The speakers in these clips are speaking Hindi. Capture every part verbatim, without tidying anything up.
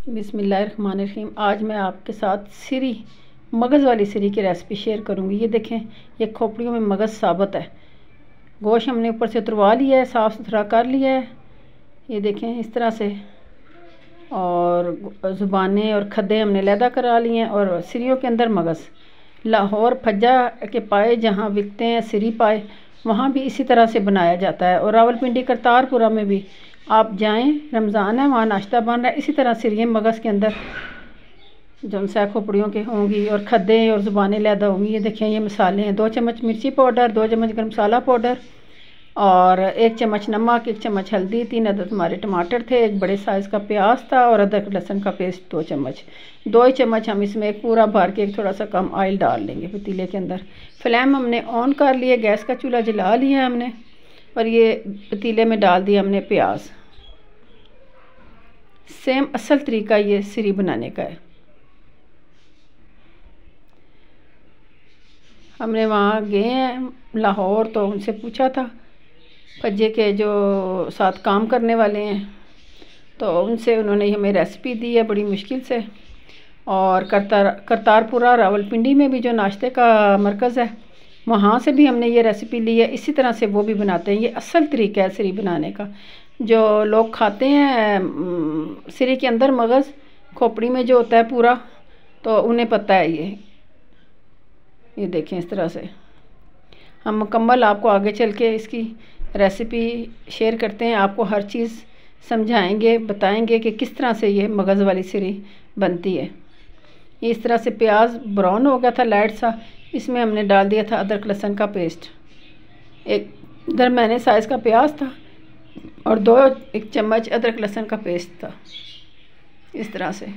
बिस्मिल्लाहिर्रहमानिर्रहीम। आज मैं आपके साथ सिरी मगज़ वाली सिरी की रेसिपी शेयर करूंगी। ये देखें, ये खोपड़ियों में मगज़ साबित है। गोश्त हमने ऊपर से उतरवा लिया है, साफ़ सुथरा कर लिया है। ये देखें इस तरह से, और ज़ुबानें और खद्दे हमने लैदा करा लिए हैं। और सिरियों के अंदर मगज़, लाहौर फज्जा के पाए जहाँ बिकते हैं सिरी पाए, वहाँ भी इसी तरह से बनाया जाता है। और रावलपिंडी करतारपुरा में भी आप जाएं, रमज़ान है, वहाँ नाश्ता बन रहा है। इसी तरह सिरिये मगज़ के अंदर जो सा खोपड़ियों के होंगी और खद्दे और ज़ुबानें लैदा होंगी। ये देखें, ये मसाले हैं। दो चम्मच मिर्ची पाउडर, दो चम्मच गरम मसाला पाउडर और एक चम्मच नमक, एक चम्मच हल्दी, तीन अदद हमारे टमाटर थे, एक बड़े साइज़ का प्याज था और अदरक लहसुन का पेस्ट दो चम्मच। दो ही चम्मच हम इसमें एक पूरा भर के एक थोड़ा सा कम ऑयल डाल लेंगे पतीले के अंदर। फ्लेम हमने ऑन कर लिए, गैस का चूल्हा जला लिया हमने, और ये पतीले में डाल दिया हमने प्याज। सेम असल तरीका ये सिरी बनाने का है। हमने वहाँ गए हैं लाहौर, तो उनसे पूछा था, फज्जे के जो साथ काम करने वाले हैं, तो उनसे उन्होंने हमें रेसिपी दी है बड़ी मुश्किल से। और करतार करतारपुरा रावलपिंडी में भी जो नाश्ते का मरकज़ है, वहाँ से भी हमने ये रेसिपी ली है। इसी तरह से वो भी बनाते हैं। ये असल तरीका है सिरी बनाने का। जो लोग खाते हैं सिरी के अंदर मगज़ खोपड़ी में जो होता है पूरा, तो उन्हें पता है ये ये देखें इस तरह से। हम मुकम्मल आपको आगे चल के इसकी रेसिपी शेयर करते हैं, आपको हर चीज़ समझाएंगे, बताएंगे कि किस तरह से ये मगज़ वाली सिरी बनती है। ये इस तरह से प्याज ब्राउन हो गया था लाइट सा, इसमें हमने डाल दिया था अदरक लहसुन का पेस्ट। एक दरमियाने साइज़ का प्याज था और दो एक चम्मच अदरक लहसुन का पेस्ट था। इस तरह से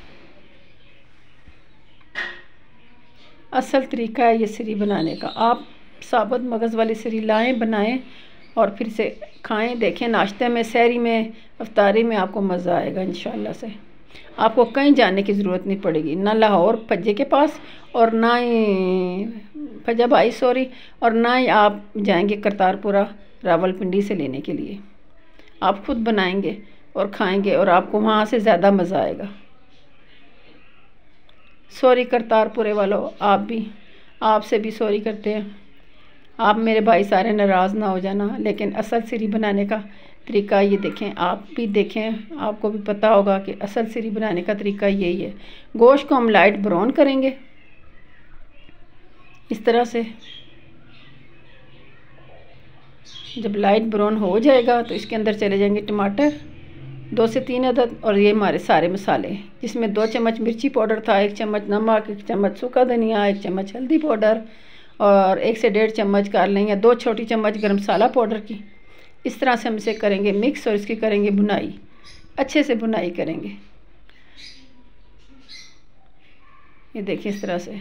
असल तरीका है ये सिरी बनाने का। आप साबुत मगज़ वाली सिरी लाएं, बनाएं और फिर से खाएं। देखें, नाश्ते में, सहरी में, अफ्तारी में आपको मज़ा आएगा इंशाअल्लाह से। आपको कहीं जाने की ज़रूरत नहीं पड़ेगी, ना लाहौर फज्जे के पास और ना ही फज्जा भाई सॉरी और ना ही आप जाएंगे करतारपुरा रावलपिंडी से लेने के लिए। आप खुद बनाएंगे और खाएंगे और आपको वहाँ से ज़्यादा मज़ा आएगा। सॉरी करतारपुरे वालों, आप भी, आपसे भी सॉरी करते हैं। आप मेरे भाई सारे नाराज़ ना हो जाना। लेकिन असल सिरी बनाने का तरीका ये देखें, आप भी देखें, आपको भी पता होगा कि असल सिरी बनाने का तरीका यही है। गोश्त को हम लाइट ब्राउन करेंगे इस तरह से। जब लाइट ब्राउन हो जाएगा तो इसके अंदर चले जाएंगे टमाटर, दो से तीन अदद, और ये हमारे सारे मसाले, जिसमें दो चम्मच मिर्ची पाउडर था, एक चम्मच नमक, एक चम्मच सूखा धनिया, एक चम्मच हल्दी पाउडर और एक से डेढ़ चम्मच कर लें या दो छोटी चम्मच गरम मसाला पाउडर की। इस तरह से हम इसे करेंगे मिक्स और इसकी करेंगे भुनाई, अच्छे से भुनाई करेंगे। ये देखिए इस तरह से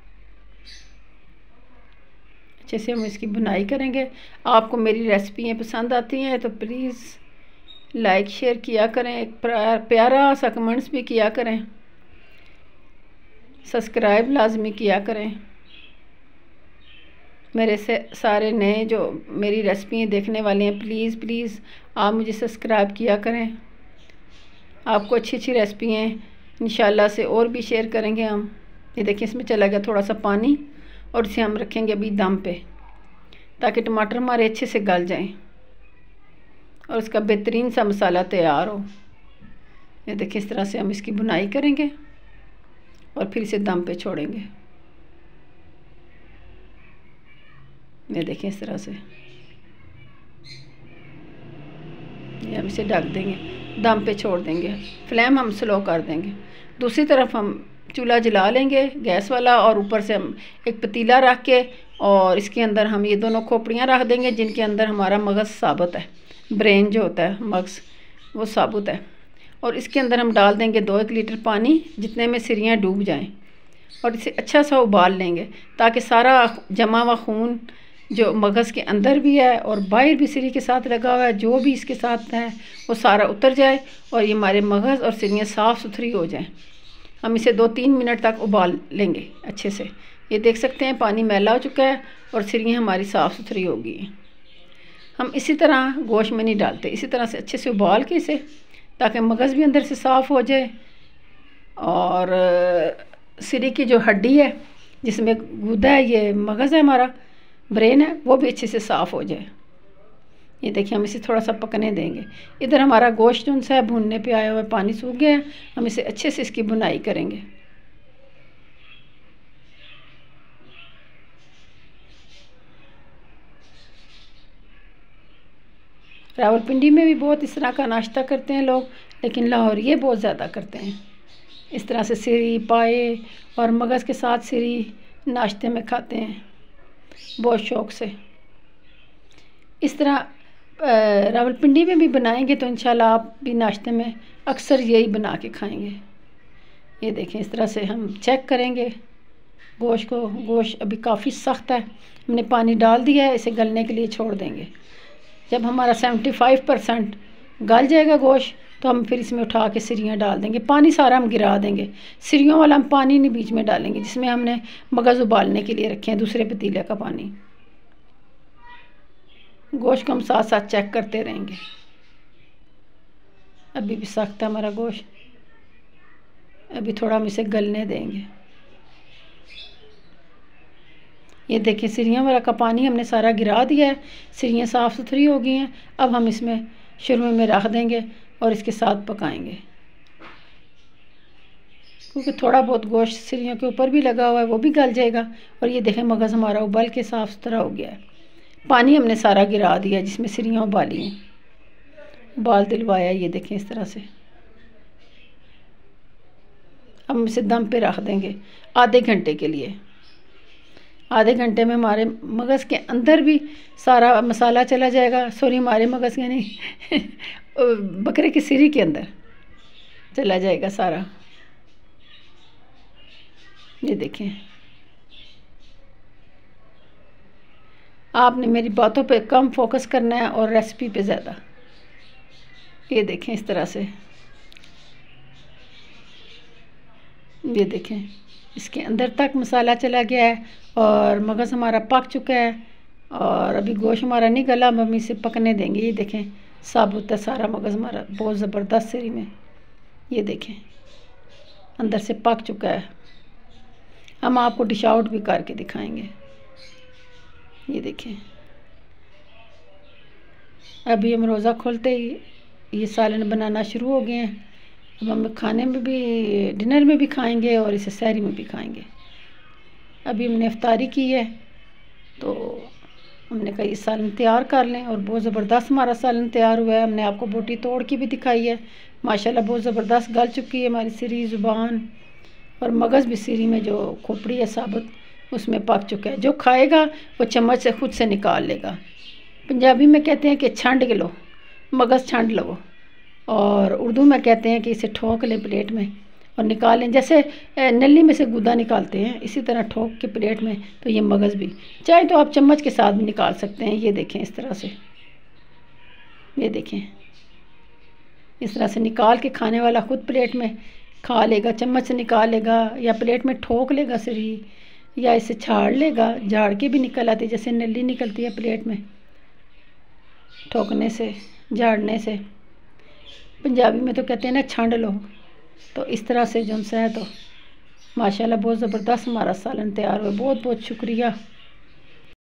अच्छे से हम इसकी भुनाई करेंगे। आपको मेरी रेसिपियाँ पसंद आती हैं तो प्लीज़ लाइक शेयर किया करें, एक प्यारा सा कमेंट्स भी किया करें, सब्सक्राइब लाजमी किया करें। मेरे से सारे नए जो मेरी रेसिपी देखने वाले हैं, प्लीज़ प्लीज़ आप मुझे सब्सक्राइब किया करें। आपको अच्छी अच्छी रेसिपियाँ इंशाल्लाह से और भी शेयर करेंगे हम। ये देखिए, इसमें चला गया थोड़ा सा पानी और इसे हम रखेंगे अभी दम पे, ताकि टमाटर हमारे अच्छे से गल जाएं और इसका बेहतरीन सा मसाला तैयार हो। ये देखिए इस तरह से हम इसकी भुनाई करेंगे और फिर इसे दम पे छोड़ेंगे। ये देखिए इस तरह से ये हम इसे ढक देंगे, दम पे छोड़ देंगे। फ्लेम हम स्लो कर देंगे। दूसरी तरफ हम चूल्हा जला लेंगे गैस वाला, और ऊपर से हम एक पतीला रख के और इसके अंदर हम ये दोनों खोपड़ियाँ रख देंगे, जिनके अंदर हमारा मगज़ साबुत है, ब्रेन जो होता है मगज़ वो साबुत है। और इसके अंदर हम डाल देंगे दो एक लीटर पानी, जितने में सिरियाँ डूब जाएं, और इसे अच्छा सा उबाल लेंगे, ताकि सारा जमा हुआ खून जो मगज़ के अंदर भी है और बाहर भी सिरी के साथ लगा हुआ है, जो भी इसके साथ है वो सारा उतर जाए और ये हमारे मगज़ और सिरियाँ साफ़ सुथरी हो जाएं। हम इसे दो तीन मिनट तक उबाल लेंगे अच्छे से। ये देख सकते हैं पानी मैला हो चुका है और सिरियाँ हमारी साफ़ सुथरी हो गई हैं। हम इसी तरह गोश्त में नहीं डालते, इसी तरह से अच्छे से उबाल के इसे, ताकि मगज़ भी अंदर से साफ़ हो जाए, और सिरी की जो हड्डी है जिसमें गुदा है, ये मगज़ है हमारा, ब्रेन है, वो भी अच्छे से साफ़ हो जाए। ये देखिए हम इसे थोड़ा सा पकने देंगे। इधर हमारा गोश्त जो सा है भूनने पे आया हुआ है, पानी सूख गया है, हम इसे अच्छे से इसकी बुनाई करेंगे। रावलपिंडी में भी बहुत इस तरह का नाश्ता करते हैं लोग, लेकिन लाहौर ये बहुत ज़्यादा करते हैं। इस तरह से सिरी पाए और मगज़ के साथ सिरी नाश्ते में खाते हैं बहुत शौक़ से। इस तरह रावलपिंडी में भी बनाएंगे तो इंशाल्लाह आप भी नाश्ते में अक्सर यही बना के खाएंगे। ये देखें इस तरह से हम चेक करेंगे गोश्त को। गोश्त अभी काफ़ी सख्त है, हमने पानी डाल दिया है, इसे गलने के लिए छोड़ देंगे। जब हमारा सेवेंटी फाइव परसेंट गल जाएगा गोश्त तो हम फिर इसमें उठा के सिरियाँ डाल देंगे। पानी सारा हम गिरा देंगे, सिरियों वाला हम पानी नहीं बीच में डालेंगे जिसमें हमने मगज़ उबालने के लिए रखे हैं, दूसरे पतीले का पानी। गोश्त को हम साथ साथ चेक करते रहेंगे। अभी भी सख्त है हमारा गोश्त, अभी थोड़ा हम इसे गलने देंगे। ये देखिए सिरियाँ वाला का पानी हमने सारा गिरा दिया है, सिरियाँ साफ़ सुथरी हो गई हैं। अब हम इसमें शुरू में रख देंगे और इसके साथ पकाएंगे, क्योंकि थोड़ा बहुत गोश्त सिरियों के ऊपर भी लगा हुआ है, वो भी गल जाएगा। और ये देखें मगज़ हमारा उबल के साफ़ सुथरा हो गया है। पानी हमने सारा गिरा दिया जिसमें सिरियाँ उबाली हैं, उबाल दिलवाया। ये देखें इस तरह से हम इसे दम पे रख देंगे आधे घंटे के लिए। आधे घंटे में हमारे मगज़ के अंदर भी सारा मसाला चला जाएगा, सॉरी हमारे मगज़ के नहीं बकरे की सिरी के अंदर चला जाएगा सारा। ये देखें आपने मेरी बातों पे कम फोकस करना है और रेसिपी पे ज़्यादा। ये देखें इस तरह से, ये देखें इसके अंदर तक मसाला चला गया है और मगज़ हमारा पक चुका है और अभी गोश्त हमारा नहीं गला, हम इसे पकने देंगे। ये देखें साबुत है सारा मगज़ हमारा बहुत ज़बरदस्त सिरी में। ये देखें अंदर से पक चुका है। हम आपको डिश आउट भी करके दिखाएंगे। ये देखें अभी हम रोज़ा खोलते ही ये सालन बनाना शुरू हो गए हैं। अब हम खाने में भी, डिनर में भी खाएंगे और इसे सहरी में भी खाएंगे। अभी हमने इफ्तारी की है तो हमने कहा ये सालन तैयार कर लें और बहुत ज़बरदस्त हमारा सालन तैयार हुआ है। हमने आपको बोटी तोड़ के भी दिखाई है, माशाल्लाह बहुत ज़बरदस्त गल चुकी है हमारी सिरी, ज़ुबान और मगज़ भी सिरी में जो खोपड़ी है साबुत उसमें पक चुका है। जो खाएगा वो चम्मच से खुद से निकाल लेगा। पंजाबी में कहते हैं कि छांड के लो, मगज़ छांड लो, और उर्दू में कहते हैं कि इसे ठोक लें प्लेट में और निकाल लें। जैसे नली में से गुदा निकालते हैं इसी तरह ठोक के प्लेट में, तो ये मगज़ भी चाहे तो आप चम्मच के साथ भी निकाल सकते हैं। ये देखें इस तरह से, ये देखें इस तरह से निकाल के खाने वाला खुद प्लेट में खा लेगा, चम्मच से निकाल लेगा या प्लेट में ठोक लेगा सिरी, या इसे झाड़ लेगा। झाड़ के भी निकल आती है जैसे नली निकलती है प्लेट में, ठोकने से, झाड़ने से। पंजाबी में तो कहते हैं ना छांड लो। तो इस तरह से जो है तो माशाल्लाह बहुत ज़बरदस्त हमारा सालन तैयार हुआ। बहुत बहुत शुक्रिया।